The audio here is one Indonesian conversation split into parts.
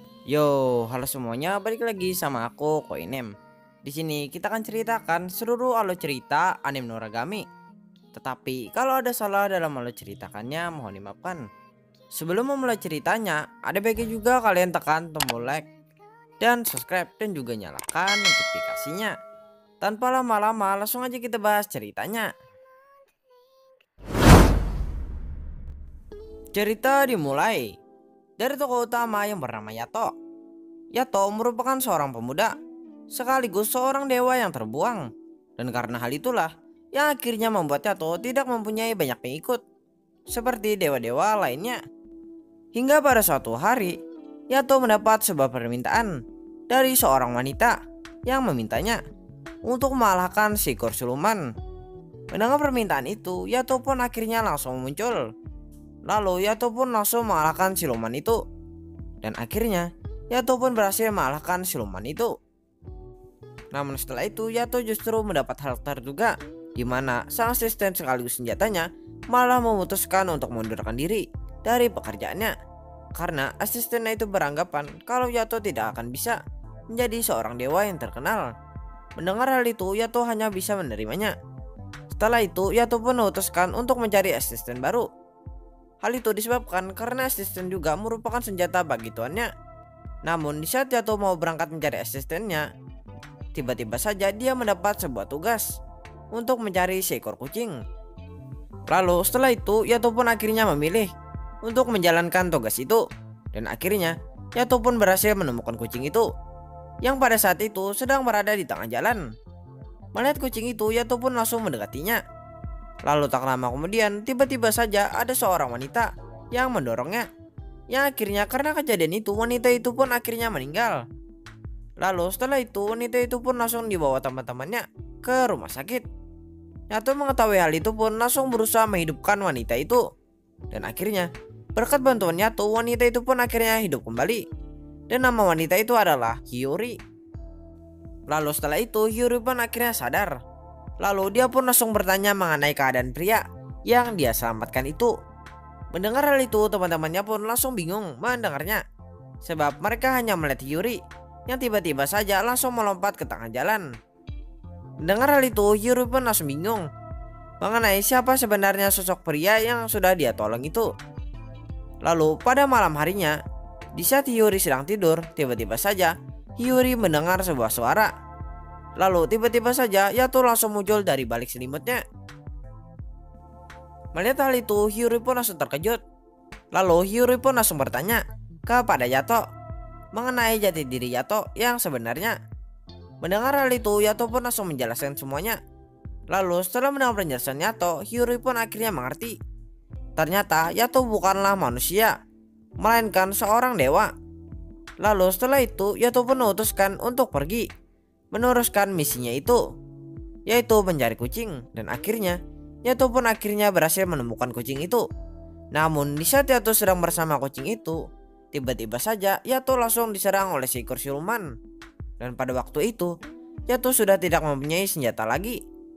Yo, halo semuanya, balik lagi sama aku Koinem. Di sini kita akan ceritakan seluruh alur cerita anime Noragami. Tetapi kalau ada salah dalam alur ceritakannya, mohon dimaafkan. Sebelum memulai ceritanya, ada baiknya juga kalian tekan tombol like dan subscribe dan juga nyalakan notifikasinya. Tanpa lama-lama, langsung aja kita bahas ceritanya. Cerita dimulai dari tokoh utama yang bernama Yato. Yato merupakan seorang pemuda, sekaligus seorang dewa yang terbuang. Dan karena hal itulah, yang akhirnya membuat Yato tidak mempunyai banyak pengikut, seperti dewa-dewa lainnya. Hingga pada suatu hari, Yato mendapat sebuah permintaan dari seorang wanita yang memintanya untuk mengalahkan seekor siluman. Mendengar permintaan itu, Yato pun akhirnya langsung muncul. Lalu Yato pun langsung mengalahkan siluman itu. Dan akhirnya Yato pun berhasil mengalahkan siluman itu. Namun setelah itu Yato justru mendapat hal terduga, di mana sang asisten sekaligus senjatanya malah memutuskan untuk mengundurkan diri dari pekerjaannya. Karena asistennya itu beranggapan kalau Yato tidak akan bisa menjadi seorang dewa yang terkenal. Mendengar hal itu Yato hanya bisa menerimanya. Setelah itu Yato pun memutuskan untuk mencari asisten baru. Hal itu disebabkan karena asisten juga merupakan senjata bagi tuannya. Namun di saat Yato mau berangkat mencari asistennya, tiba-tiba saja dia mendapat sebuah tugas untuk mencari seekor kucing. Lalu setelah itu Yato pun akhirnya memilih untuk menjalankan tugas itu. Dan akhirnya Yato pun berhasil menemukan kucing itu, yang pada saat itu sedang berada di tengah jalan. Melihat kucing itu, Yato pun langsung mendekatinya. Lalu tak lama kemudian tiba-tiba saja ada seorang wanita yang mendorongnya. Yang akhirnya karena kejadian itu wanita itu pun akhirnya meninggal. Lalu setelah itu wanita itu pun langsung dibawa teman-temannya ke rumah sakit. Yato mengetahui hal itu pun langsung berusaha menghidupkan wanita itu. Dan akhirnya berkat bantuan Yato, wanita itu pun akhirnya hidup kembali. Dan nama wanita itu adalah Hiyori. Lalu setelah itu Hiyori pun akhirnya sadar. Lalu dia pun langsung bertanya mengenai keadaan pria yang dia selamatkan itu. Mendengar hal itu teman-temannya pun langsung bingung mendengarnya, sebab mereka hanya melihat Yuri yang tiba-tiba saja langsung melompat ke tengah jalan. Mendengar hal itu Yuri pun langsung bingung mengenai siapa sebenarnya sosok pria yang sudah dia tolong itu. Lalu pada malam harinya, di saat Yuri sedang tidur, tiba-tiba saja Yuri mendengar sebuah suara. Lalu tiba-tiba saja Yato langsung muncul dari balik selimutnya. Melihat hal itu Hiyori pun langsung terkejut. Lalu Hiyori pun langsung bertanya kepada Yato mengenai jati diri Yato yang sebenarnya. Mendengar hal itu Yato pun langsung menjelaskan semuanya. Lalu setelah mendengar penjelasan Yato, Hiyori pun akhirnya mengerti. Ternyata Yato bukanlah manusia, melainkan seorang dewa. Lalu setelah itu Yato pun memutuskan untuk pergi meneruskan misinya itu, yaitu mencari kucing. Dan akhirnya Yato pun akhirnya berhasil menemukan kucing itu. Namun di saat Yato sedang bersama kucing itu, tiba-tiba saja Yato langsung diserang oleh seekor siluman. Dan pada waktu itu Yato sudah tidak mempunyai senjata lagi.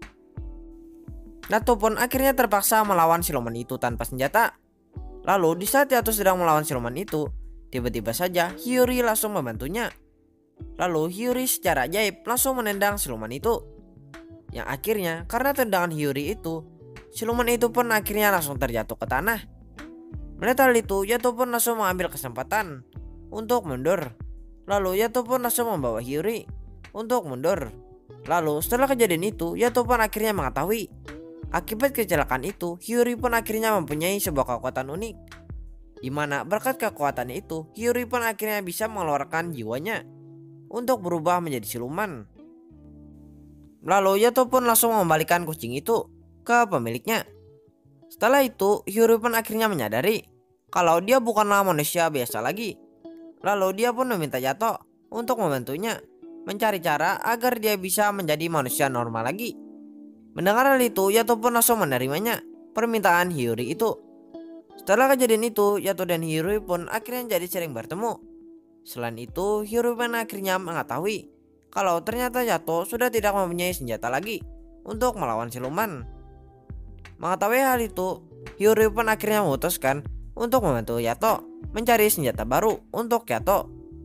Yato pun akhirnya terpaksa melawan siluman itu tanpa senjata. Lalu di saat Yato sedang melawan siluman itu, tiba-tiba saja Hiyori langsung membantunya. Lalu Hiyori secara ajaib langsung menendang siluman itu. Yang akhirnya karena tendangan Hiyori itu, siluman itu pun akhirnya langsung terjatuh ke tanah. Melihat hal itu Yato pun langsung mengambil kesempatan untuk mundur. Lalu Yato pun langsung membawa Hiyori untuk mundur. Lalu setelah kejadian itu Yato pun akhirnya mengetahui akibat kecelakaan itu Hiyori pun akhirnya mempunyai sebuah kekuatan unik, di mana berkat kekuatannya itu Hiyori pun akhirnya bisa mengeluarkan jiwanya untuk berubah menjadi siluman. Lalu Yato pun langsung mengembalikan kucing itu ke pemiliknya. Setelah itu Hiyori pun akhirnya menyadari kalau dia bukanlah manusia biasa lagi. Lalu dia pun meminta Yato untuk membantunya mencari cara agar dia bisa menjadi manusia normal lagi. Mendengar hal itu Yato pun langsung menerimanya permintaan Hiyori itu. Setelah kejadian itu Yato dan Hiyori pun akhirnya jadi sering bertemu. Selain itu Hiyori pun akhirnya mengetahui kalau ternyata Yato sudah tidak mempunyai senjata lagi untuk melawan siluman. Mengetahui hal itu Hiyori pun akhirnya memutuskan untuk membantu Yato mencari senjata baru untuk Yato.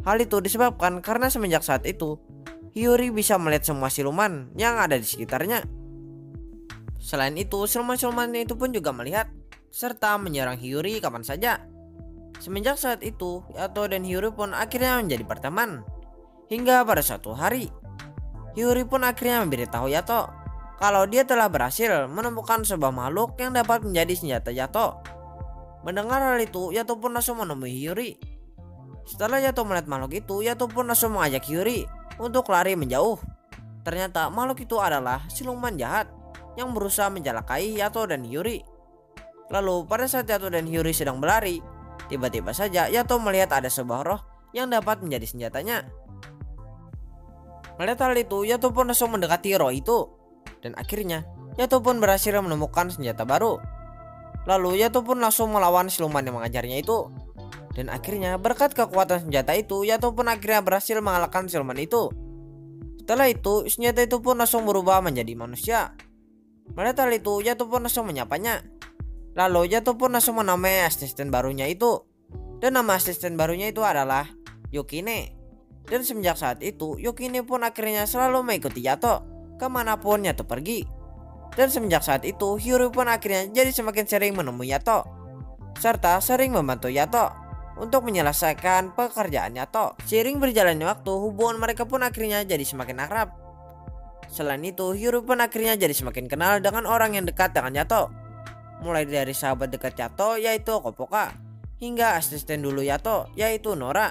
Hal itu disebabkan karena semenjak saat itu Hiyori bisa melihat semua siluman yang ada di sekitarnya. Selain itu, siluman-siluman itu pun juga melihat serta menyerang Hiyori kapan saja. Semenjak saat itu, Yato dan Hiyori pun akhirnya menjadi berteman. Hingga pada suatu hari, Hiyori pun akhirnya memberitahu Yato kalau dia telah berhasil menemukan sebuah makhluk yang dapat menjadi senjata Yato. Mendengar hal itu, Yato pun langsung menemui Hiyori. Setelah Yato melihat makhluk itu, Yato pun langsung mengajak Hiyori untuk lari menjauh. Ternyata makhluk itu adalah siluman jahat yang berusaha menjelakai Yato dan Hiyori. Lalu pada saat Yato dan Hiyori sedang berlari, tiba-tiba saja Yato melihat ada sebuah roh yang dapat menjadi senjatanya. Melihat hal itu, Yato pun langsung mendekati roh itu. Dan akhirnya Yato pun berhasil menemukan senjata baru. Lalu Yato pun langsung melawan siluman yang mengajarnya itu. Dan akhirnya berkat kekuatan senjata itu, Yato pun akhirnya berhasil mengalahkan siluman itu. Setelah itu, senjata itu pun langsung berubah menjadi manusia. Melihat hal itu, Yato pun langsung menyapanya. Lalu Yato pun langsung menamai asisten barunya itu. Dan nama asisten barunya itu adalah Yukine. Dan semenjak saat itu, Yukine pun akhirnya selalu mengikuti Yato kemanapun Yato pergi. Dan semenjak saat itu, Hiyori pun akhirnya jadi semakin sering menemui Yato, serta sering membantu Yato untuk menyelesaikan pekerjaan Yato. Seiring berjalannya waktu, hubungan mereka pun akhirnya jadi semakin akrab. Selain itu, Hiyori pun akhirnya jadi semakin kenal dengan orang yang dekat dengan Yato. Mulai dari sahabat dekat Yato yaitu Kopoka, hingga asisten dulu Yato yaitu Nora.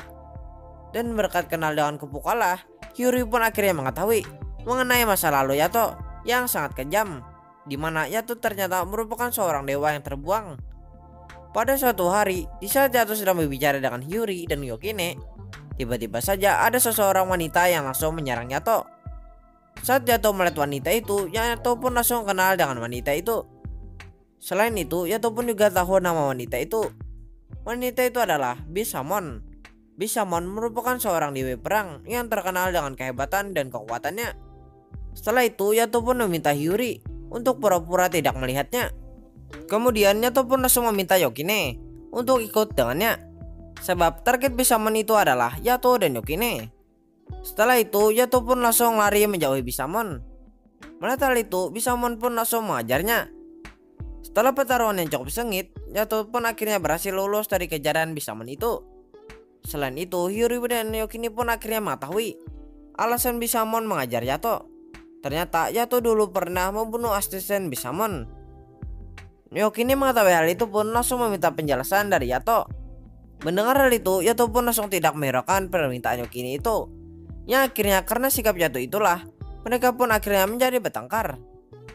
Dan berkat kenal dengan Kopoka lah, Hiyori pun akhirnya mengetahui mengenai masa lalu Yato yang sangat kejam, di mana Yato ternyata merupakan seorang dewa yang terbuang. Pada suatu hari, di saat Yato sedang berbicara dengan Hiyori dan Yukine, tiba-tiba saja ada seseorang wanita yang langsung menyerang Yato. Saat Yato melihat wanita itu, Yato pun langsung kenal dengan wanita itu. Selain itu, Yato pun juga tahu nama wanita itu. Wanita itu adalah Bishamon. Bishamon merupakan seorang dewi perang yang terkenal dengan kehebatan dan kekuatannya. Setelah itu, Yato pun meminta Hiyori untuk pura-pura tidak melihatnya. Kemudian Yato pun langsung meminta Yukine untuk ikut dengannya, sebab target Bishamon itu adalah Yato dan Yukine. Setelah itu, Yato pun langsung lari menjauhi Bishamon. Melihat hal itu, Bishamon pun langsung mengajarnya. Setelah pertarungan yang cukup sengit, Yato pun akhirnya berhasil lulus dari kejaran Bishamon itu. Selain itu, Hiyori dan Yukine pun akhirnya mengetahui alasan Bishamon mengajar Yato. Ternyata Yato dulu pernah membunuh asisten Bishamon. Yukine mengetahui hal itu pun langsung meminta penjelasan dari Yato. Mendengar hal itu, Yato pun langsung tidak menghiraukan permintaan Yukine itu. Yang akhirnya karena sikap Yato itulah, mereka pun akhirnya menjadi bertengkar.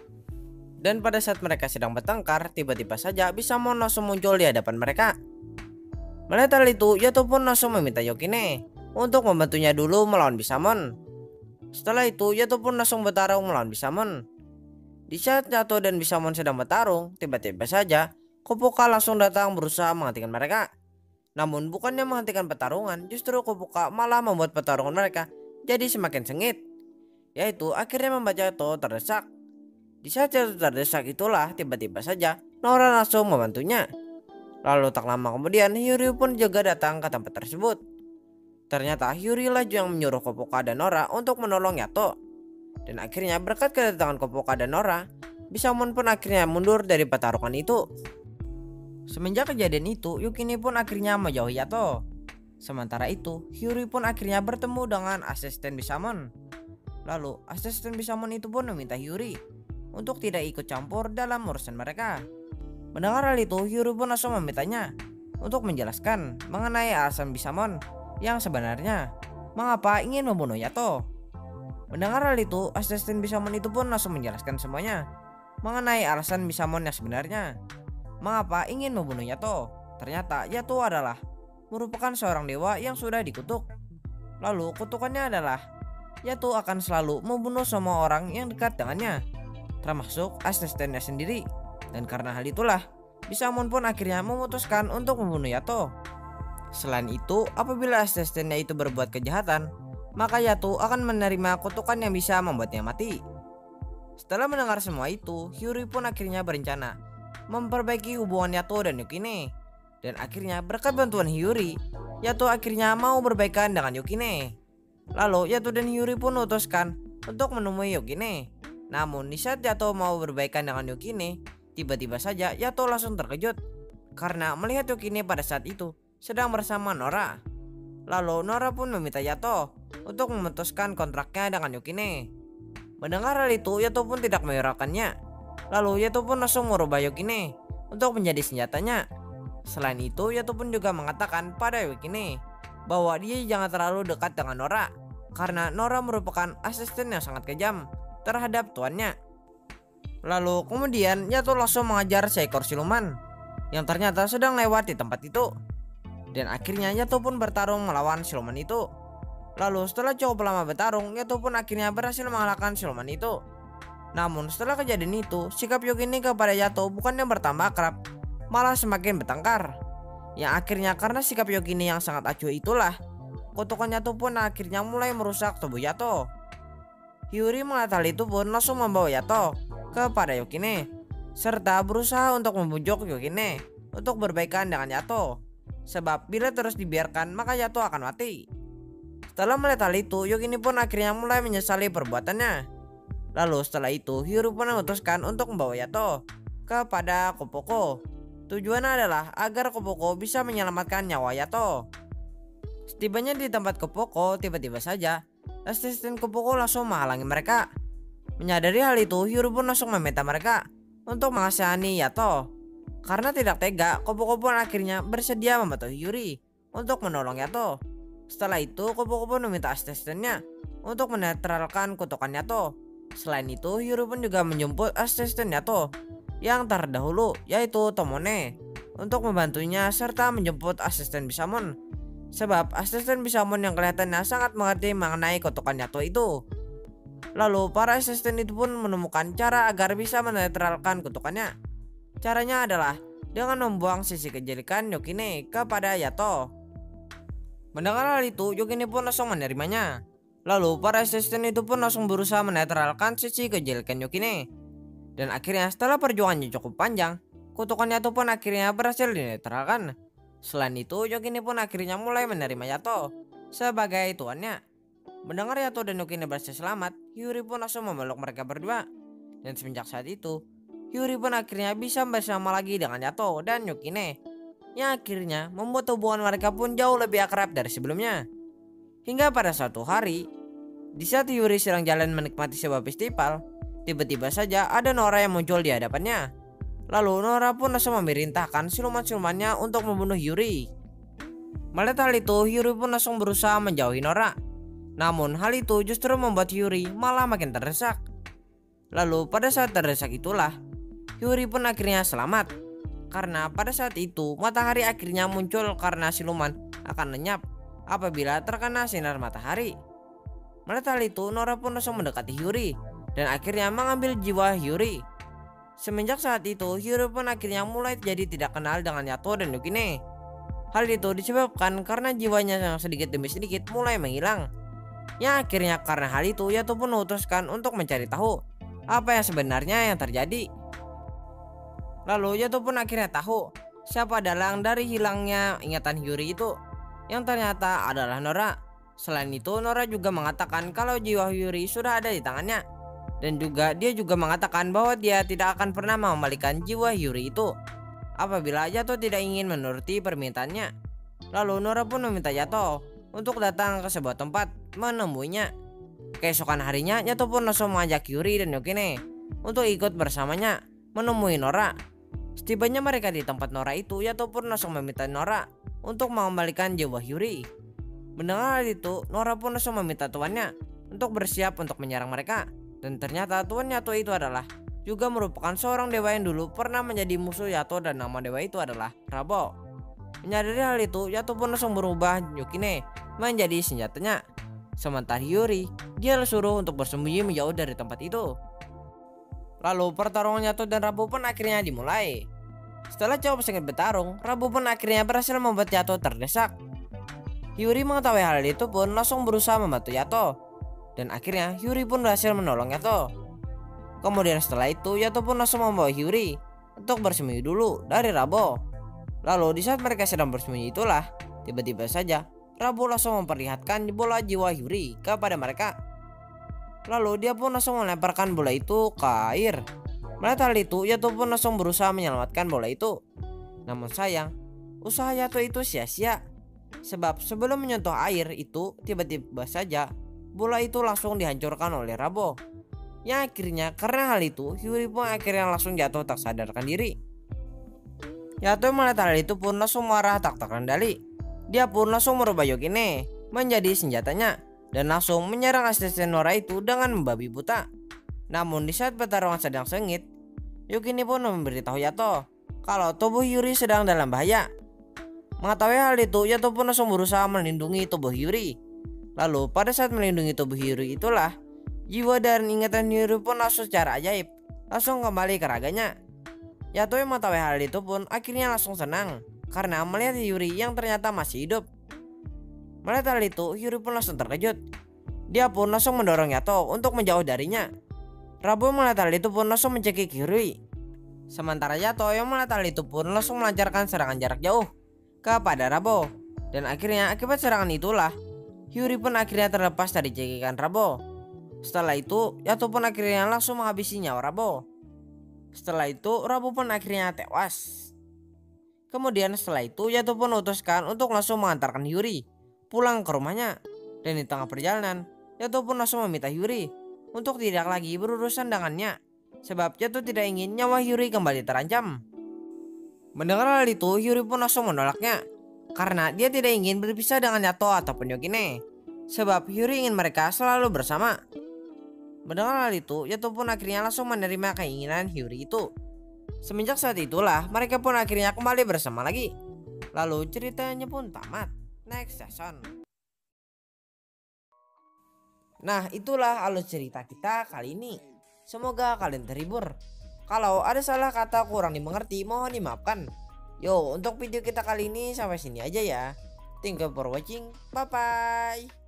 Dan pada saat mereka sedang bertengkar, tiba-tiba saja Bishamon langsung muncul di hadapan mereka. Melihat hal itu, Yato pun langsung meminta Yukine untuk membantunya dulu melawan Bishamon. Setelah itu, Yato pun langsung bertarung melawan Bishamon. Di saat Yato dan Bishamon sedang bertarung, tiba-tiba saja Kopoka langsung datang berusaha menghentikan mereka. Namun bukannya menghentikan pertarungan, justru Kopoka malah membuat pertarungan mereka jadi semakin sengit. Yaitu akhirnya membuat Yato terdesak. Di saat Yato terdesak itulah tiba-tiba saja Nora langsung membantunya. Lalu tak lama kemudian Hiyori pun juga datang ke tempat tersebut. Ternyata Hiyori lah yang menyuruh Kopoka dan Nora untuk menolong Yato. Dan akhirnya berkat kedatangan Kopoka dan Nora, Bishamon pun akhirnya mundur dari pertarungan itu. Semenjak kejadian itu, Yukine pun akhirnya menjauhi Yato. Sementara itu, Hiyori pun akhirnya bertemu dengan asisten Bishamon. Lalu asisten Bishamon itu pun meminta Hiyori untuk tidak ikut campur dalam urusan mereka. Mendengar hal itu, Hiyori pun langsung memintanya untuk menjelaskan mengenai alasan Bishamon yang sebenarnya mengapa ingin membunuh Yato. Mendengar hal itu, asisten Bishamon itu pun langsung menjelaskan semuanya mengenai alasan Bishamon yang sebenarnya mengapa ingin membunuh Yato. Ternyata Yato adalah merupakan seorang dewa yang sudah dikutuk. Lalu kutukannya adalah Yato akan selalu membunuh semua orang yang dekat dengannya, termasuk asistennya sendiri. Dan karena hal itulah, Bishamon pun akhirnya memutuskan untuk membunuh Yato. Selain itu, apabila asistennya itu berbuat kejahatan, maka Yato akan menerima kutukan yang bisa membuatnya mati. Setelah mendengar semua itu, Hiyori pun akhirnya berencana memperbaiki hubungan Yato dan Yukine. Dan akhirnya berkat bantuan Hiyori, Yato akhirnya mau berbaikan dengan Yukine. Lalu Yato dan Hyuri pun memutuskan untuk menemui Yukine. Namun di saat Yato mau berbaikan dengan Yukine, tiba-tiba saja Yato langsung terkejut karena melihat Yukine pada saat itu sedang bersama Nora. Lalu Nora pun meminta Yato untuk memutuskan kontraknya dengan Yukine. Mendengar hal itu, Yato pun tidak menghiraukannya. Lalu Yato pun langsung merubah Yukine untuk menjadi senjatanya. Selain itu, Yato pun juga mengatakan pada Yukine bahwa dia jangan terlalu dekat dengan Nora karena Nora merupakan asisten yang sangat kejam terhadap tuannya. Lalu kemudian Yato langsung mengajar seekor siluman yang ternyata sedang lewat di tempat itu. Dan akhirnya Yato pun bertarung melawan siluman itu. Lalu setelah cukup lama bertarung, Yato pun akhirnya berhasil mengalahkan siluman itu. Namun setelah kejadian itu, sikap Yukine kepada Yato bukannya bertambah akrab, malah semakin bertengkar. Yang akhirnya karena sikap Yukine yang sangat acuh itulah, kutukan Yato pun akhirnya mulai merusak tubuh Yato. Hyuri melihat hal itu pun langsung membawa Yato kepada Yukine, serta berusaha untuk membujuk Yukine untuk berbaikan dengan Yato. Sebab bila terus dibiarkan maka Yato akan mati. Setelah melihat hal itu, Yukine pun akhirnya mulai menyesali perbuatannya. Lalu setelah itu, Hyuri pun memutuskan untuk membawa Yato kepada Kopoko. Tujuannya adalah agar Kopoko bisa menyelamatkan nyawa Yato. Setibanya di tempat Kopoko, tiba-tiba saja asisten Kopoko langsung menghalangi mereka. Menyadari hal itu, Hyuri pun langsung meminta mereka untuk mengasihani Yato. Karena tidak tega, Kopoko pun akhirnya bersedia membantu Hyuri untuk menolong Yato. Setelah itu, Kopoko pun meminta asistennya untuk menetralkan kutukan Yato. Selain itu, Hyuri pun juga menjemput asisten Yato yang terdahulu, yaitu Tomone, untuk membantunya serta menjemput asisten Bisamon. Sebab asisten Bisamon yang kelihatannya sangat mengerti mengenai kutukan Yato itu. Lalu para asisten itu pun menemukan cara agar bisa menetralkan kutukannya. Caranya adalah dengan membuang sisi kejelikan Yukine kepada Yato. Mendengar hal itu, Yukine pun langsung menerimanya. Lalu para asisten itu pun langsung berusaha menetralkan sisi kejelikan Yukine. Dan akhirnya setelah perjuangannya cukup panjang, kutukan Yato pun akhirnya berhasil dinetralkan. Selain itu, Yukine pun akhirnya mulai menerima Yato sebagai tuannya. Mendengar Yato dan Yukine berhasil selamat, Hyuri pun langsung memeluk mereka berdua. Dan semenjak saat itu, Hyuri pun akhirnya bisa bersama lagi dengan Yato dan Yukine, yang akhirnya membuat hubungan mereka pun jauh lebih akrab dari sebelumnya. Hingga pada suatu hari, di saat Hyuri sedang jalan menikmati sebuah festival, tiba-tiba saja ada Nora yang muncul di hadapannya. Lalu Nora pun langsung memerintahkan siluman-silumannya untuk membunuh Hyuri. Melihat hal itu, Hyuri pun langsung berusaha menjauhi Nora. Namun hal itu justru membuat Hyuri malah makin terdesak. Lalu pada saat terdesak itulah, Hyuri pun akhirnya selamat. Karena pada saat itu matahari akhirnya muncul karena siluman akan lenyap apabila terkena sinar matahari. Melihat hal itu, Nora pun langsung mendekati Hyuri dan akhirnya mengambil jiwa Hyuri. Semenjak saat itu, Hyuri pun akhirnya mulai jadi tidak kenal dengan Yato dan Yukine. Hal itu disebabkan karena jiwanya yang sedikit demi sedikit mulai menghilang. Yang akhirnya karena hal itu, Yato pun memutuskan untuk mencari tahu apa yang sebenarnya yang terjadi. Lalu Yato pun akhirnya tahu siapa dalang dari hilangnya ingatan Hyuri itu, yang ternyata adalah Nora. Selain itu, Nora juga mengatakan kalau jiwa Hyuri sudah ada di tangannya. Dan juga dia juga mengatakan bahwa dia tidak akan pernah mengembalikan jiwa Hyuri itu apabila Yato tidak ingin menuruti permintaannya. Lalu Nora pun meminta Yato untuk datang ke sebuah tempat menemuinya. Keesokan harinya, Yato pun langsung mengajak Hyuri dan Yukine untuk ikut bersamanya menemui Nora. Setibanya mereka di tempat Nora itu, Yato pun langsung meminta Nora untuk mengembalikan jiwa Hyuri. Mendengar hal itu, Nora pun langsung meminta tuannya untuk bersiap untuk menyerang mereka. Dan ternyata tuan Yato itu adalah juga merupakan seorang dewa yang dulu pernah menjadi musuh Yato, dan nama dewa itu adalah Rabo. Menyadari hal itu, Yato pun langsung berubah Yukine menjadi senjatanya. Sementara Hyuri, dia disuruh untuk bersembunyi menjauh dari tempat itu. Lalu pertarungan Yato dan Rabo pun akhirnya dimulai. Setelah cukup sengit bertarung, Rabo pun akhirnya berhasil membuat Yato terdesak. Hyuri mengetahui hal itu pun langsung berusaha membantu Yato. Dan akhirnya Hyuri pun berhasil menolong Yato. Kemudian setelah itu, Yato pun langsung membawa Hyuri untuk bersembunyi dulu dari Rabo. Lalu di saat mereka sedang bersembunyi itulah, Tiba-tiba saja Rabo langsung memperlihatkan bola jiwa Hyuri kepada mereka. Lalu dia pun langsung melemparkan bola itu ke air. Melihat hal itu, Yato pun langsung berusaha menyelamatkan bola itu. Namun sayang, usaha Yato itu sia-sia. Sebab sebelum menyentuh air itu, tiba-tiba saja bola itu langsung dihancurkan oleh Rabo. Yang akhirnya karena hal itu, Hyuri pun akhirnya langsung jatuh tak sadarkan diri. Yato melihat hal itu pun langsung marah tak terkendali. Dia pun langsung merubah Yukine menjadi senjatanya dan langsung menyerang asisten Nora itu dengan membabi buta. Namun di saat pertarungan sedang sengit, Yukine pun memberitahu Yato kalau tubuh Hyuri sedang dalam bahaya. Mengetahui hal itu, Yato pun langsung berusaha melindungi tubuh Hyuri. Lalu pada saat melindungi tubuh Hyuri itulah, jiwa dan ingatan Hyuri pun langsung secara ajaib langsung kembali ke raganya. Yato yang mengetahui hal itu pun akhirnya langsung senang karena melihat Hyuri yang ternyata masih hidup. Melihat hal itu, Hyuri pun langsung terkejut. Dia pun langsung mendorong Yato untuk menjauh darinya. Rabo melihat hal itu pun langsung mencekik Hyuri. Sementara Yato yang melihat hal itu pun langsung melancarkan serangan jarak jauh kepada Rabo. Dan akhirnya akibat serangan itulah, Hyuri pun akhirnya terlepas dari cekikan Rabo. Setelah itu, Yato pun akhirnya langsung menghabisi nyawa Rabo. Setelah itu, Rabo pun akhirnya tewas. Kemudian setelah itu, Yato pun memutuskan untuk langsung mengantarkan Hyuri pulang ke rumahnya. Dan di tengah perjalanan, Yato pun langsung meminta Hyuri untuk tidak lagi berurusan dengannya. Sebab Yato tidak ingin nyawa Hyuri kembali terancam. Mendengar hal itu, Hyuri pun langsung menolaknya. Karena dia tidak ingin berpisah dengan Yato ataupun Yukine. Sebab Hyuri ingin mereka selalu bersama. Mendengar hal itu, Yato pun akhirnya langsung menerima keinginan Hyuri itu. Semenjak saat itulah mereka pun akhirnya kembali bersama lagi. Lalu ceritanya pun tamat. Next season. Nah, itulah alur cerita kita kali ini. Semoga kalian terhibur. Kalau ada salah kata kurang dimengerti, mohon dimaafkan. Yo, untuk video kita kali ini sampai sini aja ya. Thank you for watching. Bye bye.